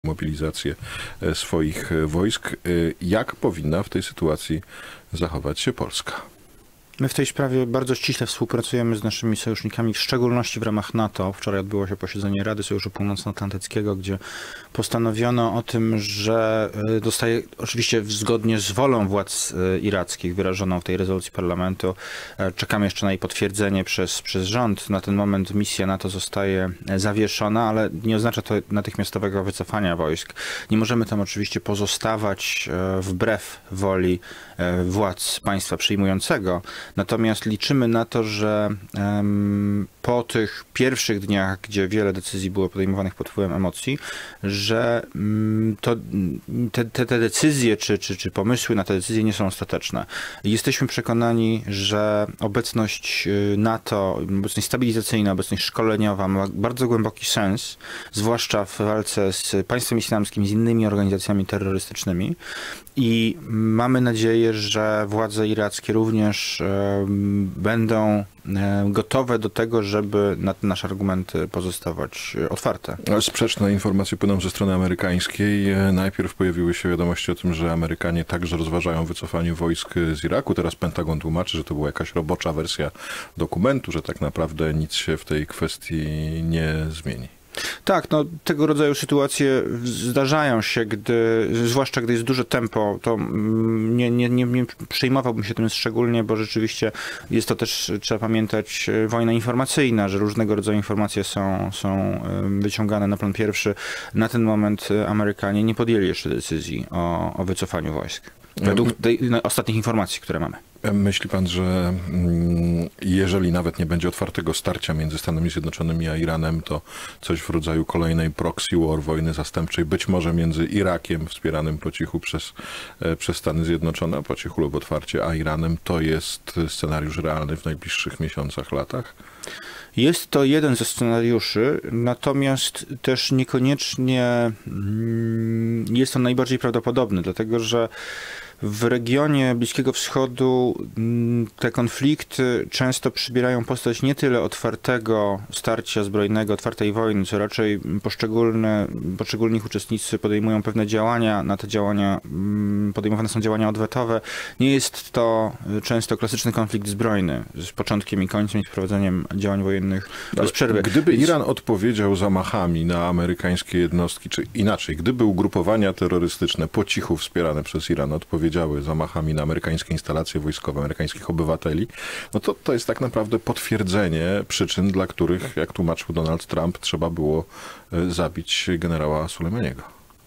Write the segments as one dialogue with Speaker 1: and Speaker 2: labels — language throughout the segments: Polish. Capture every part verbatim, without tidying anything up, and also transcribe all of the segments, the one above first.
Speaker 1: mobilizację swoich wojsk. Jak powinna w tej sytuacji zachować się Polska?
Speaker 2: My w tej sprawie bardzo ściśle współpracujemy z naszymi sojusznikami, w szczególności w ramach NATO. Wczoraj odbyło się posiedzenie Rady Sojuszu Północnoatlantyckiego, gdzie postanowiono o tym, że dostaje, oczywiście zgodnie z wolą władz irackich wyrażoną w tej rezolucji parlamentu, czekamy jeszcze na jej potwierdzenie przez, przez rząd. Na ten moment misja NATO zostaje zawieszona, ale nie oznacza to natychmiastowego wycofania wojsk. Nie możemy tam oczywiście pozostawać wbrew woli władz państwa przyjmującego. Natomiast liczymy na to, że um, po tych pierwszych dniach, gdzie wiele decyzji było podejmowanych pod wpływem emocji, że um, to, te, te, te decyzje czy, czy, czy pomysły na te decyzje nie są ostateczne. Jesteśmy przekonani, że obecność NATO, obecność stabilizacyjna, obecność szkoleniowa ma bardzo głęboki sens, zwłaszcza w walce z państwem islamskim, z innymi organizacjami terrorystycznymi. I mamy nadzieję, że władze irackie również będą gotowe do tego, żeby na te nasze argumenty pozostawać otwarte.
Speaker 1: Sprzeczne informacje płyną ze strony amerykańskiej. Najpierw pojawiły się wiadomości o tym, że Amerykanie także rozważają wycofanie wojsk z Iraku. Teraz Pentagon tłumaczy, że to była jakaś robocza wersja dokumentu, że tak naprawdę nic się w tej kwestii nie zmieni.
Speaker 2: Tak, no tego rodzaju sytuacje zdarzają się, gdy, zwłaszcza gdy jest duże tempo, to nie, nie, nie, nie przejmowałbym się tym szczególnie, bo rzeczywiście jest to też, trzeba pamiętać, wojna informacyjna, że różnego rodzaju informacje są, są wyciągane na plan pierwszy. Na ten moment Amerykanie nie podjęli jeszcze decyzji o, o wycofaniu wojsk. Według tej, ostatnich informacji, które mamy.
Speaker 1: Myśli pan, że jeżeli nawet nie będzie otwartego starcia między Stanami Zjednoczonymi a Iranem, to coś w rodzaju kolejnej proxy war, wojny zastępczej, być może między Irakiem, wspieranym po cichu przez, przez Stany Zjednoczone, po cichu lub otwarcie, a Iranem, to jest scenariusz realny w najbliższych miesiącach, latach?
Speaker 2: Jest to jeden ze scenariuszy, natomiast też niekoniecznie jest on najbardziej prawdopodobny, dlatego że w regionie Bliskiego Wschodu te konflikty często przybierają postać nie tyle otwartego starcia zbrojnego, otwartej wojny, co raczej poszczególne, poszczególni uczestnicy podejmują pewne działania, na te działania podejmowane są działania odwetowe. Nie jest to często klasyczny konflikt zbrojny z początkiem i końcem i prowadzeniem działań wojennych bez przerwy.
Speaker 1: Gdyby Iran odpowiedział zamachami na amerykańskie jednostki, czy inaczej, gdyby ugrupowania terrorystyczne po cichu wspierane przez Iran odpowiedziały zamachami na amerykańskie instalacje wojskowe, amerykańskich obywateli, no to to jest tak naprawdę potwierdzenie przyczyn, dla których, jak tłumaczył Donald Trump, trzeba było zabić generała Sulejmaniego.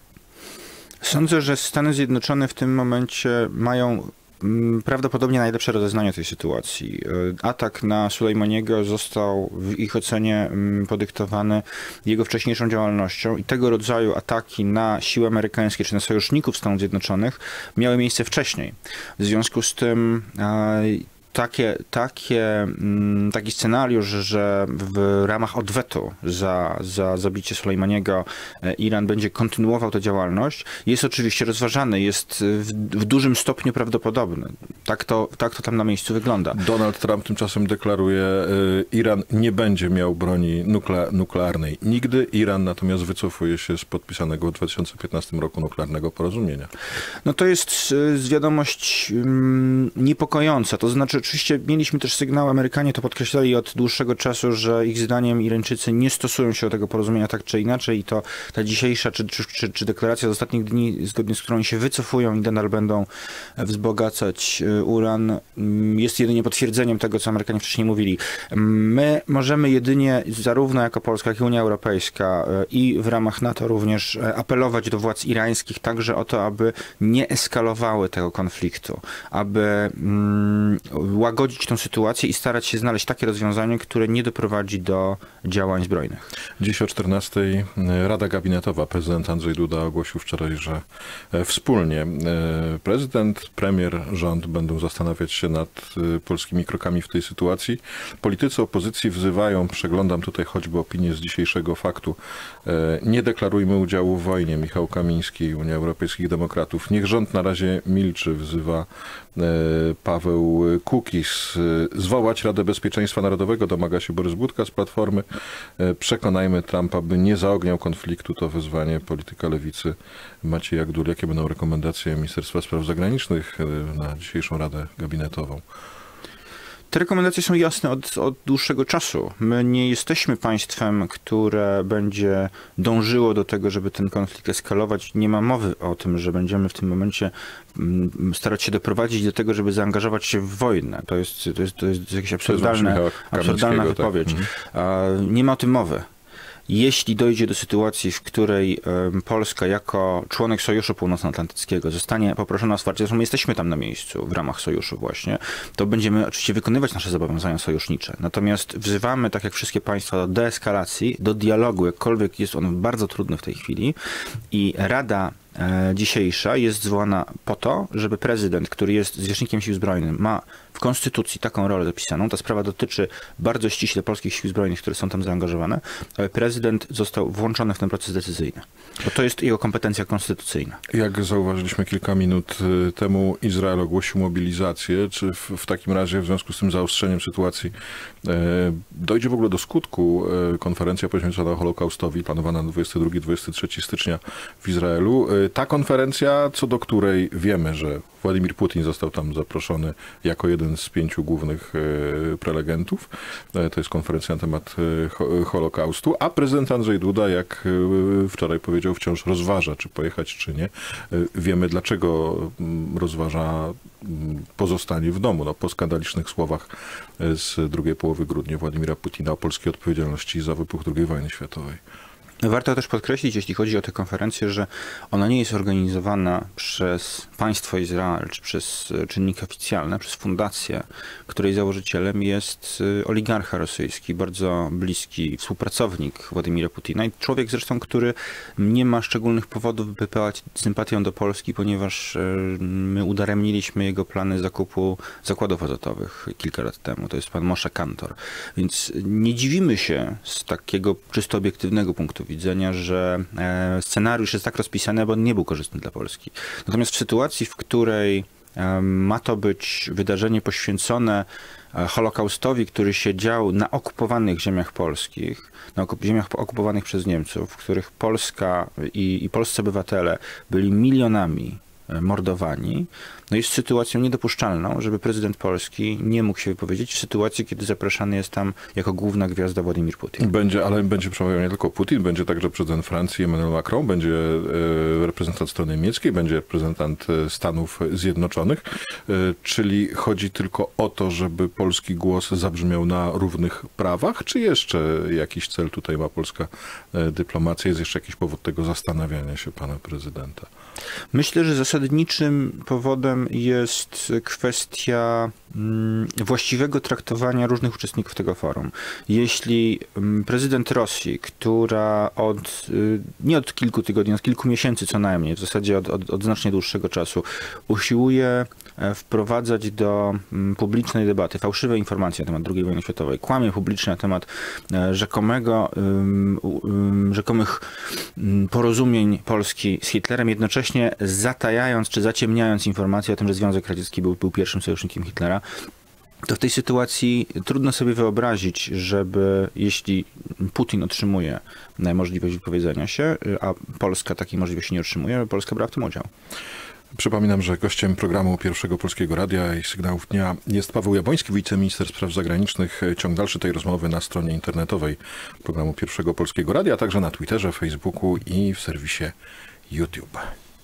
Speaker 2: Sądzę, że Stany Zjednoczone w tym momencie mają prawdopodobnie najlepsze rozeznanie tej sytuacji. Atak na Sulejmaniego został w ich ocenie podyktowany jego wcześniejszą działalnością i tego rodzaju ataki na siły amerykańskie czy na sojuszników Stanów Zjednoczonych miały miejsce wcześniej. W związku z tym Takie, takie, taki scenariusz, że w ramach odwetu za, za zabicie Sulejmaniego Iran będzie kontynuował tę działalność, jest oczywiście rozważany, jest w, w dużym stopniu prawdopodobny. Tak to, tak to tam na miejscu wygląda.
Speaker 1: Donald Trump tymczasem deklaruje, Iran nie będzie miał broni nukle, nuklearnej nigdy. Iran natomiast wycofuje się z podpisanego w dwa tysiące piętnastym roku nuklearnego porozumienia.
Speaker 2: No to jest wiadomość niepokojąca, to znaczy oczywiście mieliśmy też sygnał, Amerykanie to podkreślali od dłuższego czasu, że ich zdaniem Irańczycy nie stosują się do tego porozumienia tak czy inaczej i to ta dzisiejsza czy, czy, czy, czy deklaracja z ostatnich dni, zgodnie z którą się wycofują i nadal będą wzbogacać uran, jest jedynie potwierdzeniem tego, co Amerykanie wcześniej mówili. My możemy jedynie zarówno jako Polska, jak i Unia Europejska i w ramach NATO również apelować do władz irańskich także o to, aby nie eskalowały tego konfliktu, aby mm, łagodzić tę sytuację i starać się znaleźć takie rozwiązanie, które nie doprowadzi do działań zbrojnych.
Speaker 1: Dziś o czternastej Rada Gabinetowa. Prezydent Andrzej Duda ogłosił wczoraj, że wspólnie prezydent, premier, rząd będą zastanawiać się nad polskimi krokami w tej sytuacji. Politycy opozycji wzywają, przeglądam tutaj choćby opinię z dzisiejszego Faktu, nie deklarujmy udziału w wojnie. Michał Kamiński, Unia Europejskich Demokratów. Niech rząd na razie milczy, wzywa Paweł Kuk. Kukiz. Zwołać Radę Bezpieczeństwa Narodowego, domaga się Borys Budka z Platformy. Przekonajmy Trumpa, by nie zaogniał konfliktu. To wezwanie polityka lewicy Macieja Gduli. Jakie będą rekomendacje Ministerstwa Spraw Zagranicznych na dzisiejszą Radę Gabinetową?
Speaker 2: Te rekomendacje są jasne od, od dłuższego czasu. My nie jesteśmy państwem, które będzie dążyło do tego, żeby ten konflikt eskalować. Nie ma mowy o tym, że będziemy w tym momencie starać się doprowadzić do tego, żeby zaangażować się w wojnę. To jest, to jest, to jest jakaś absurdalna, absurdalna wypowiedź. Tak. Mhm. Nie ma o tym mowy. Jeśli dojdzie do sytuacji, w której Polska jako członek Sojuszu Północnoatlantyckiego zostanie poproszona o wsparcie, zresztą my jesteśmy tam na miejscu w ramach Sojuszu właśnie, to będziemy oczywiście wykonywać nasze zobowiązania sojusznicze. Natomiast wzywamy, tak jak wszystkie państwa, do deeskalacji, do dialogu, jakkolwiek jest on bardzo trudny w tej chwili i Rada dzisiejsza jest zwołana po to, żeby prezydent, który jest zwierzchnikiem sił zbrojnych, ma w konstytucji taką rolę zapisaną. Ta sprawa dotyczy bardzo ściśle polskich sił zbrojnych, które są tam zaangażowane, ale prezydent został włączony w ten proces decyzyjny, bo to jest jego kompetencja konstytucyjna.
Speaker 1: Jak zauważyliśmy kilka minut temu, Izrael ogłosił mobilizację. Czy w, w takim razie w związku z tym zaostrzeniem sytuacji e, dojdzie w ogóle do skutku e, konferencja poświęcona Holokaustowi, planowana na dwudziestego drugiego do dwudziestego trzeciego stycznia w Izraelu? E, ta konferencja, co do której wiemy, że Władimir Putin został tam zaproszony jako jeden z pięciu głównych prelegentów. To jest konferencja na temat Holokaustu, a prezydent Andrzej Duda, jak wczoraj powiedział, wciąż rozważa, czy pojechać, czy nie. Wiemy, dlaczego rozważa pozostanie w domu. No, po skandalicznych słowach z drugiej połowy grudnia Władimira Putina o polskiej odpowiedzialności za wybuch drugiej wojny światowej.
Speaker 2: Warto też podkreślić, jeśli chodzi o tę konferencję, że ona nie jest organizowana przez państwo Izrael, czy przez czynniki oficjalne, przez fundację, której założycielem jest oligarcha rosyjski, bardzo bliski współpracownik Władimira Putina i człowiek zresztą, który nie ma szczególnych powodów, by pełać sympatią do Polski, ponieważ my udaremniliśmy jego plany zakupu zakładów azotowych kilka lat temu. To jest pan Moshe Kantor. Więc nie dziwimy się z takiego czysto obiektywnego punktu widzenia, że scenariusz jest tak rozpisany, aby on nie był korzystny dla Polski. Natomiast w sytuacji, w której ma to być wydarzenie poświęcone Holokaustowi, który się dział na okupowanych ziemiach polskich, na ziemiach okupowanych przez Niemców, w których Polska i, i polscy obywatele byli milionami mordowani, no jest sytuacją niedopuszczalną, żeby prezydent Polski nie mógł się wypowiedzieć w sytuacji, kiedy zapraszany jest tam jako główna gwiazda Władimir Putin.
Speaker 1: Będzie, ale będzie przemawiał nie tylko Putin, będzie także prezydent Francji Emmanuel Macron, będzie reprezentant strony niemieckiej, będzie reprezentant Stanów Zjednoczonych, czyli chodzi tylko o to, żeby polski głos zabrzmiał na równych prawach, czy jeszcze jakiś cel tutaj ma polska dyplomacja? Jest jeszcze jakiś powód tego zastanawiania się pana prezydenta?
Speaker 2: Myślę, że zasadniczym powodem jest kwestia właściwego traktowania różnych uczestników tego forum. Jeśli prezydent Rosji, która od, nie od kilku tygodni, od kilku miesięcy co najmniej, w zasadzie od, od, od znacznie dłuższego czasu, usiłuje wprowadzać do publicznej debaty fałszywe informacje na temat drugiej wojny światowej, kłamie publicznie na temat rzekomego, rzekomych porozumień Polski z Hitlerem, jednocześnie zatajając czy zaciemniając informacje o tym, że Związek Radziecki był, był pierwszym sojusznikiem Hitlera, to w tej sytuacji trudno sobie wyobrazić, żeby jeśli Putin otrzymuje możliwość wypowiedzenia się, a Polska takiej możliwości nie otrzymuje, żeby Polska brała w tym udział.
Speaker 1: Przypominam, że gościem programu Pierwszego Polskiego Radia i Sygnałów Dnia jest Paweł Jabłoński, wiceminister spraw zagranicznych. Ciąg dalszy tej rozmowy na stronie internetowej programu Pierwszego Polskiego Radia, a także na Twitterze, Facebooku i w serwisie YouTube.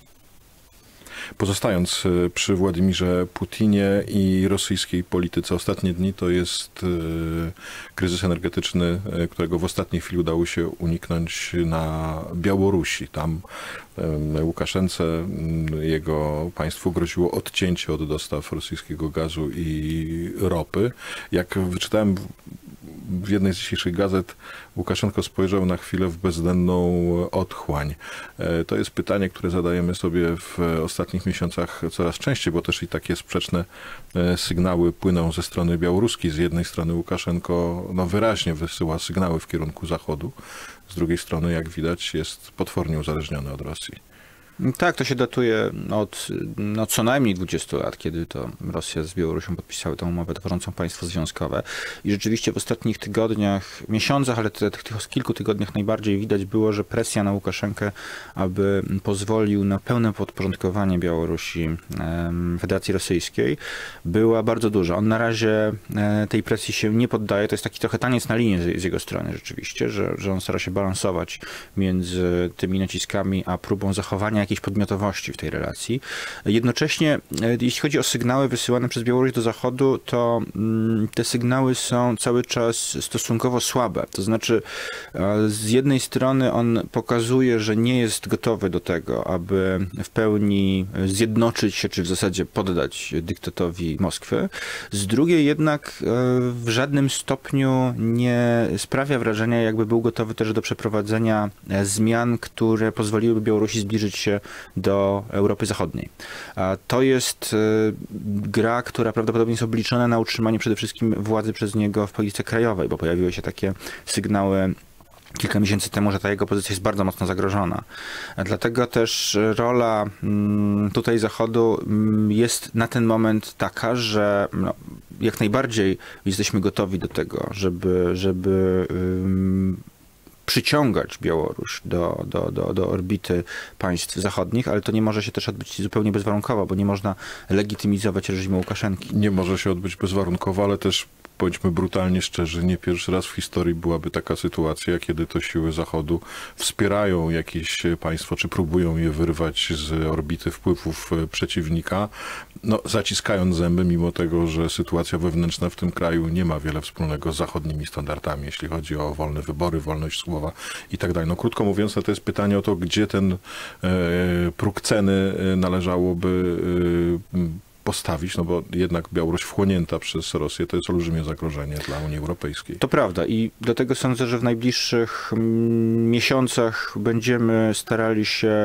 Speaker 1: Pozostając przy Władimirze Putinie i rosyjskiej polityce, ostatnie dni to jest kryzys energetyczny, którego w ostatniej chwili udało się uniknąć na Białorusi. Tam Łukaszence, jego państwu groziło odcięcie od dostaw rosyjskiego gazu i ropy. Jak wyczytałem w jednej z dzisiejszych gazet, Łukaszenko spojrzał na chwilę w bezdenną otchłań. To jest pytanie, które zadajemy sobie w ostatnich miesiącach coraz częściej, bo też i takie sprzeczne sygnały płyną ze strony białoruskiej. Z jednej strony Łukaszenko no, wyraźnie wysyła sygnały w kierunku Zachodu, z drugiej strony, jak widać, jest potwornie uzależniony od Rosji.
Speaker 2: Tak, to się datuje od no, co najmniej dwudziestu lat, kiedy to Rosja z Białorusią podpisały tę umowę tworzącą państwo związkowe. I rzeczywiście w ostatnich tygodniach, miesiącach, ale tych, tych kilku tygodniach najbardziej widać było, że presja na Łukaszenkę, aby pozwolił na pełne podporządkowanie Białorusi em, Federacji Rosyjskiej, była bardzo duża. On na razie e, tej presji się nie poddaje. To jest taki trochę taniec na linie z, z jego strony rzeczywiście, że, że on stara się balansować między tymi naciskami, a próbą zachowania jakiejś podmiotowości w tej relacji. Jednocześnie, jeśli chodzi o sygnały wysyłane przez Białoruś do Zachodu, to te sygnały są cały czas stosunkowo słabe. To znaczy, z jednej strony on pokazuje, że nie jest gotowy do tego, aby w pełni zjednoczyć się, czy w zasadzie poddać dyktatowi Moskwy. Z drugiej jednak w żadnym stopniu nie sprawia wrażenia, jakby był gotowy też do przeprowadzenia zmian, które pozwoliłyby Białorusi zbliżyć się do Europy Zachodniej. To jest gra, która prawdopodobnie jest obliczona na utrzymanie przede wszystkim władzy przez niego w polityce krajowej, bo pojawiły się takie sygnały kilka miesięcy temu, że ta jego pozycja jest bardzo mocno zagrożona. Dlatego też rola tutaj Zachodu jest na ten moment taka, że no, jak najbardziej jesteśmy gotowi do tego, żeby, żeby um, przyciągać Białoruś do, do, do, do orbity państw zachodnich, ale to nie może się też odbyć zupełnie bezwarunkowo, bo nie można legitymizować reżimu Łukaszenki.
Speaker 1: Nie może się odbyć bezwarunkowo, ale też bądźmy brutalnie szczerzy, nie pierwszy raz w historii byłaby taka sytuacja, kiedy to siły Zachodu wspierają jakieś państwo, czy próbują je wyrwać z orbity wpływów przeciwnika, no, zaciskając zęby, mimo tego, że sytuacja wewnętrzna w tym kraju nie ma wiele wspólnego z zachodnimi standardami, jeśli chodzi o wolne wybory, wolność słowa i tak dalej. No, krótko mówiąc, no, to jest pytanie o to, gdzie ten e, próg ceny należałoby e, postawić, no bo jednak Białoruś wchłonięta przez Rosję to jest olbrzymie zagrożenie dla Unii Europejskiej.
Speaker 2: To prawda i dlatego sądzę, że w najbliższych miesiącach będziemy starali się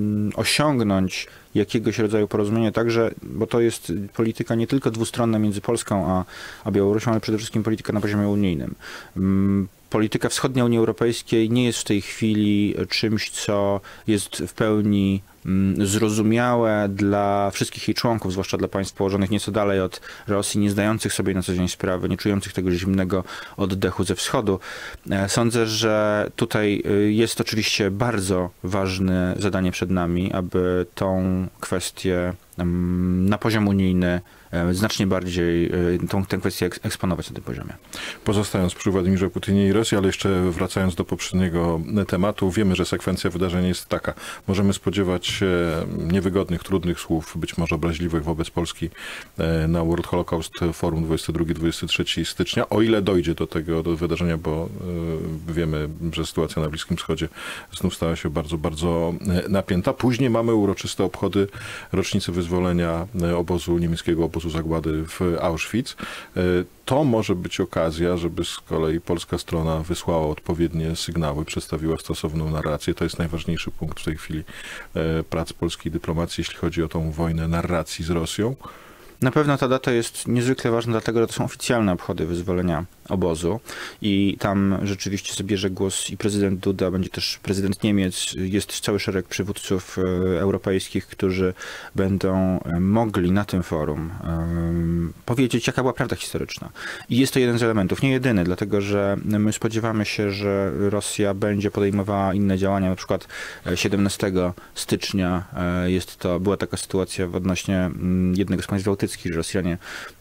Speaker 2: osiągnąć jakiegoś rodzaju porozumienie także, bo to jest polityka nie tylko dwustronna między Polską a, a Białorusią, ale przede wszystkim polityka na poziomie unijnym. Polityka wschodnia Unii Europejskiej nie jest w tej chwili czymś, co jest w pełni zrozumiałe dla wszystkich jej członków, zwłaszcza dla państw położonych nieco dalej od Rosji, nie zdających sobie na co dzień sprawy, nie czujących tego zimnego oddechu ze wschodu. Sądzę, że tutaj jest oczywiście bardzo ważne zadanie przed nami, aby tą kwestię na poziom unijny znacznie bardziej tą, tę kwestię eksponować na tym poziomie.
Speaker 1: Pozostając przy Władimirze Putinie i Rosji, ale jeszcze wracając do poprzedniego tematu, wiemy, że sekwencja wydarzeń jest taka. Możemy spodziewać się niewygodnych, trudnych słów, być może obraźliwych wobec Polski na World Holocaust Forum dwudziestego drugiego do dwudziestego trzeciego stycznia, o ile dojdzie do tego do wydarzenia, bo wiemy, że sytuacja na Bliskim Wschodzie znów stała się bardzo, bardzo napięta. Później mamy uroczyste obchody rocznicy wyzwolenia obozu niemieckiego obozu zagłady w Auschwitz. To może być okazja, żeby z kolei polska strona wysłała odpowiednie sygnały, przedstawiła stosowną narrację. To jest najważniejszy punkt w tej chwili prac polskiej dyplomacji, jeśli chodzi o tą wojnę narracji z Rosją.
Speaker 2: Na pewno ta data jest niezwykle ważna, dlatego że to są oficjalne obchody wyzwolenia obozu i tam rzeczywiście zabierze głos i prezydent Duda, będzie też prezydent Niemiec, jest cały szereg przywódców europejskich, którzy będą mogli na tym forum um, powiedzieć, jaka była prawda historyczna. I jest to jeden z elementów, nie jedyny, dlatego że my spodziewamy się, że Rosja będzie podejmowała inne działania, na przykład siedemnastego stycznia jest to, była taka sytuacja odnośnie jednego z państw bałtyckich, że Rosjanie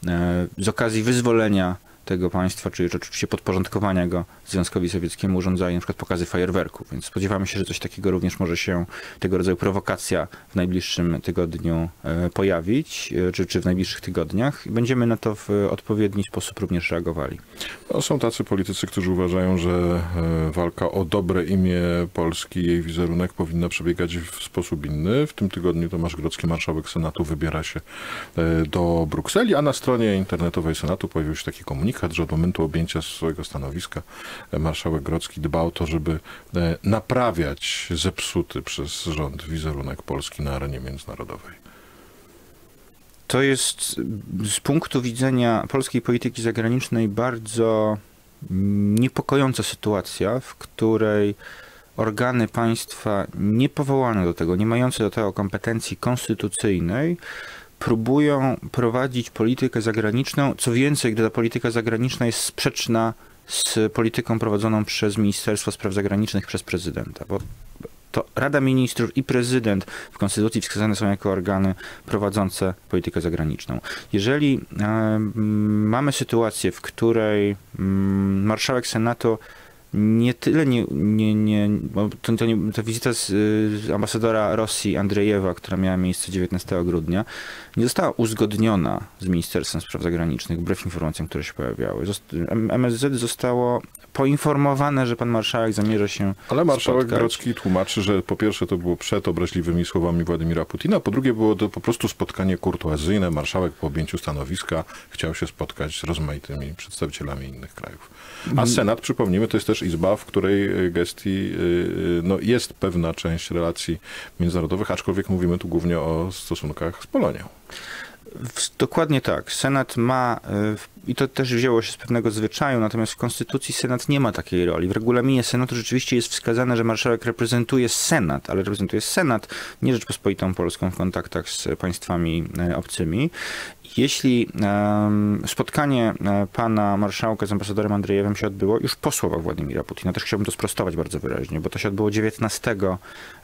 Speaker 2: z okazji wyzwolenia tego państwa, czy oczywiście podporządkowania go Związkowi Sowieckiemu urządzali na przykład pokazy fajerwerków, więc spodziewamy się, że coś takiego również może się, tego rodzaju prowokacja w najbliższym tygodniu pojawić, czy, czy w najbliższych tygodniach i będziemy na to w odpowiedni sposób również reagowali.
Speaker 1: No, są tacy politycy, którzy uważają, że walka o dobre imię Polski i jej wizerunek powinna przebiegać w sposób inny. W tym tygodniu Tomasz Grodzki, marszałek Senatu, wybiera się do Brukseli, a na stronie internetowej Senatu pojawił się taki komunikat, że od momentu objęcia swojego stanowiska marszałek Grodzki dba o to, żeby naprawiać zepsuty przez rząd wizerunek Polski na arenie międzynarodowej.
Speaker 2: To jest z punktu widzenia polskiej polityki zagranicznej bardzo niepokojąca sytuacja, w której organy państwa niepowołane do tego, nie mające do tego kompetencji konstytucyjnej, próbują prowadzić politykę zagraniczną. Co więcej, gdy ta polityka zagraniczna jest sprzeczna z polityką prowadzoną przez Ministerstwo Spraw Zagranicznych, przez prezydenta. Bo to Rada Ministrów i prezydent w Konstytucji wskazane są jako organy prowadzące politykę zagraniczną. Jeżeli e, mamy sytuację, w której m, marszałek Senatu nie tyle nie, nie, nie bo to, to nie, ta wizyta z, z ambasadora Rosji Andrzejewa, która miała miejsce dziewiętnastego grudnia, nie została uzgodniona z Ministerstwem Spraw Zagranicznych, wbrew informacjom, które się pojawiały. M S Z zostało poinformowane, że pan marszałek zamierza się
Speaker 1: Ale marszałek
Speaker 2: spotkać.
Speaker 1: Grodzki tłumaczy, że po pierwsze to było przed obraźliwymi słowami Władimira Putina, po drugie było to po prostu spotkanie kurtuazyjne. Marszałek po objęciu stanowiska chciał się spotkać z rozmaitymi przedstawicielami innych krajów. A Senat, przypomnijmy, to jest też izba, w której gestii no, jest pewna część relacji międzynarodowych, aczkolwiek mówimy tu głównie o stosunkach z Polonią.
Speaker 2: Dokładnie tak. Senat ma, i to też wzięło się z pewnego zwyczaju, natomiast w Konstytucji Senat nie ma takiej roli. W regulaminie Senatu rzeczywiście jest wskazane, że marszałek reprezentuje Senat, ale reprezentuje Senat, nie Rzeczpospolitą Polską w kontaktach z państwami obcymi. Jeśli um, spotkanie pana marszałka z ambasadorem Andrzejewem się odbyło już po słowach Władimira Putina, też chciałbym to sprostować bardzo wyraźnie, bo to się odbyło dziewiętnastego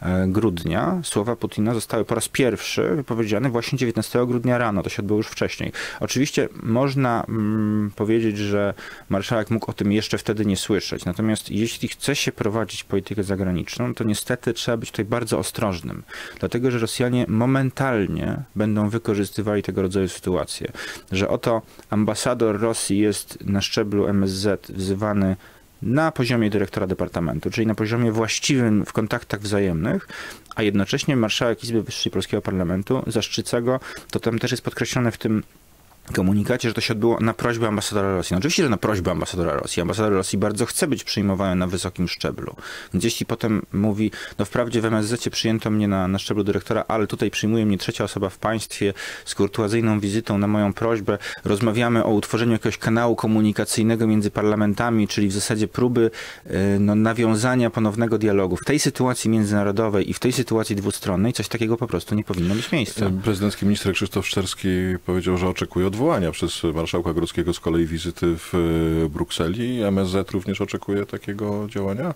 Speaker 2: grudnia. Słowa Putina zostały po raz pierwszy wypowiedziane właśnie dziewiętnastego grudnia rano. To się odbyło już wcześniej. Oczywiście można mm, powiedzieć, że marszałek mógł o tym jeszcze wtedy nie słyszeć. Natomiast jeśli chce się prowadzić politykę zagraniczną, to niestety trzeba być tutaj bardzo ostrożnym. Dlatego, że Rosjanie momentalnie będą wykorzystywali tego rodzaju sytuacje. Że oto ambasador Rosji jest na szczeblu M S Z wzywany na poziomie dyrektora departamentu, czyli na poziomie właściwym w kontaktach wzajemnych, a jednocześnie marszałek Izby Wyższej Polskiego Parlamentu zaszczyca go, to tam też jest podkreślone w tym komunikacie, że to się odbyło na prośbę ambasadora Rosji. No oczywiście, że na prośbę ambasadora Rosji. Ambasador Rosji bardzo chce być przyjmowany na wysokim szczeblu. Więc jeśli potem mówi, no wprawdzie w M S Z przyjęto mnie na, na szczeblu dyrektora, ale tutaj przyjmuje mnie trzecia osoba w państwie z kurtuazyjną wizytą na moją prośbę, rozmawiamy o utworzeniu jakiegoś kanału komunikacyjnego między parlamentami, czyli w zasadzie próby no, nawiązania ponownego dialogu. W tej sytuacji międzynarodowej i w tej sytuacji dwustronnej coś takiego po prostu nie powinno mieć miejsca.
Speaker 1: Prezydencki minister Krzysztof Szczerski powiedział, że oczekuje odwołania przez marszałka Grodzkiego z kolei wizyty w Brukseli. M S Z również oczekuje takiego działania?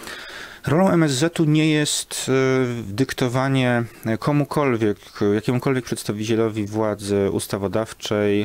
Speaker 2: Rolą M S Z-u nie jest dyktowanie komukolwiek, jakiemukolwiek przedstawicielowi władzy ustawodawczej,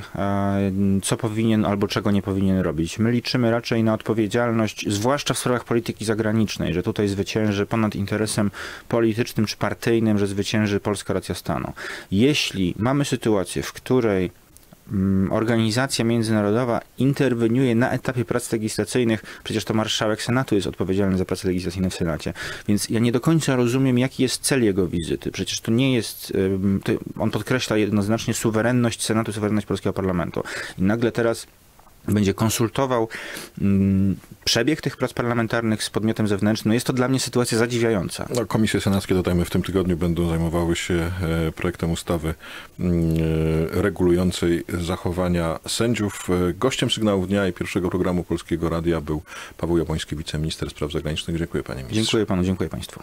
Speaker 2: co powinien albo czego nie powinien robić. My liczymy raczej na odpowiedzialność, zwłaszcza w sprawach polityki zagranicznej, że tutaj zwycięży ponad interesem politycznym czy partyjnym, że zwycięży polska racja stanu. Jeśli mamy sytuację, w której organizacja międzynarodowa interweniuje na etapie prac legislacyjnych, przecież to marszałek Senatu jest odpowiedzialny za prace legislacyjne w Senacie, więc ja nie do końca rozumiem, jaki jest cel jego wizyty. Przecież to nie jest, to on podkreśla jednoznacznie suwerenność Senatu, suwerenność polskiego parlamentu. I nagle teraz będzie konsultował mm, przebieg tych prac parlamentarnych z podmiotem zewnętrznym. No jest to dla mnie sytuacja zadziwiająca.
Speaker 1: No, komisje senackie, dodajmy, w tym tygodniu będą zajmowały się e, projektem ustawy e, regulującej zachowania sędziów. E, gościem Sygnałów Dnia i pierwszego programu Polskiego Radia był Paweł Jabłoński, wiceminister spraw zagranicznych. Dziękuję, panie ministrze.
Speaker 2: Dziękuję panu, dziękuję państwu.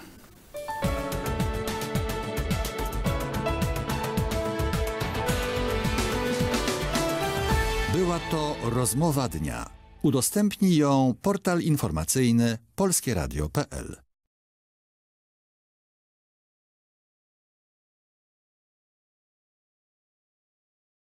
Speaker 3: Była to rozmowa dnia. Udostępnij ją portal informacyjny polskieradio kropka p l.